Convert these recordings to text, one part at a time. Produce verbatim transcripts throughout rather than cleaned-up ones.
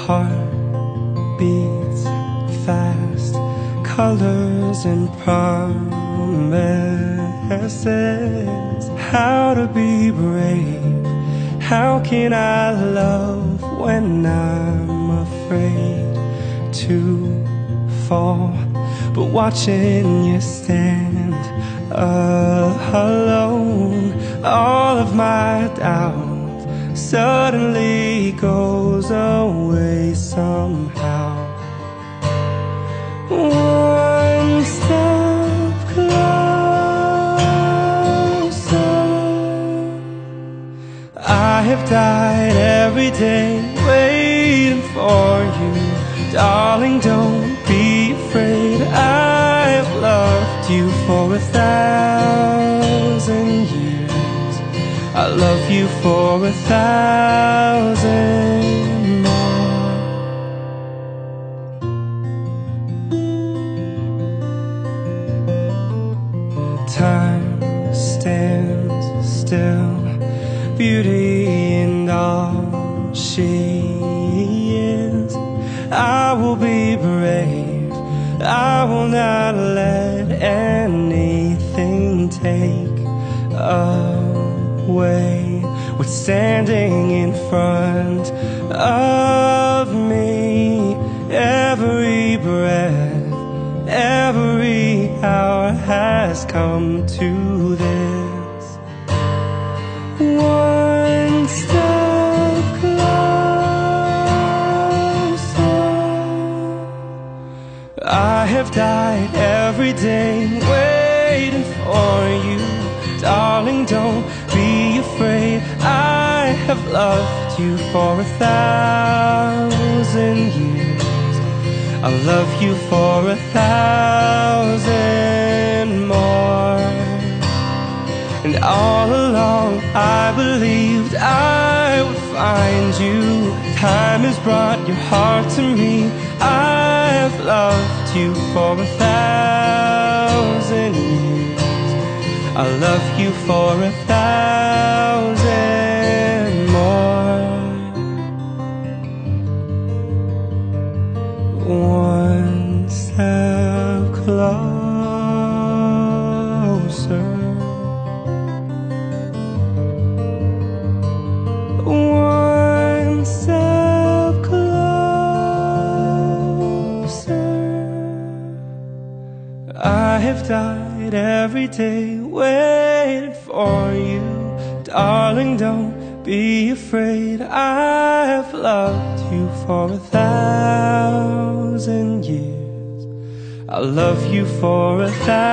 heart beats fast, colors and promises. How to be brave, how can I love when I'm afraid to fall? But watching you stand alone, all of my doubt suddenly goes away somehow. One step closer. I have died every day waiting for you. Darling, don't be afraid. I've loved you for a thousand years. I love you for a thousand more. Time stands still, beauty in all she is. I will be brave, I will not let anything take away what's standing in front of me. Every breath, every hour has come to this. One step closer. I have died every day waiting for you. Darling, don't be afraid. I have loved you for a thousand years. I love you for a thousand more. And all along I believed I would find you. Time has brought your heart to me. I've loved you for a thousand years. I love you for a thousand more. One step closer. One step closer. I have died every day waiting for you. Darling, don't be afraid. I've loved you for a thousand years. I love you for a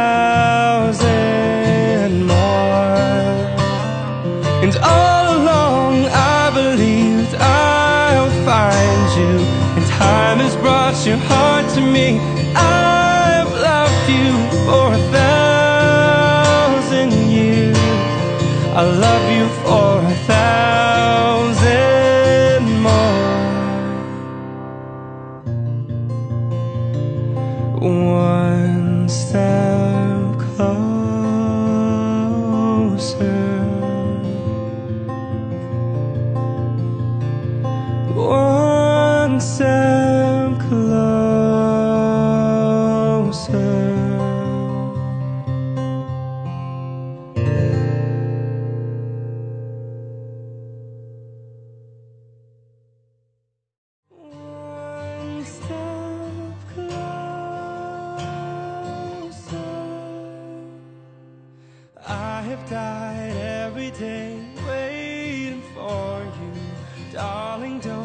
thousand more. And all along I believed I would find you. And time has brought your heart to me. I've loved you for a thousand years. I love you for a thousand more. One step closer. One step closer. One step closer. I have died every day waiting for you. Darling, don't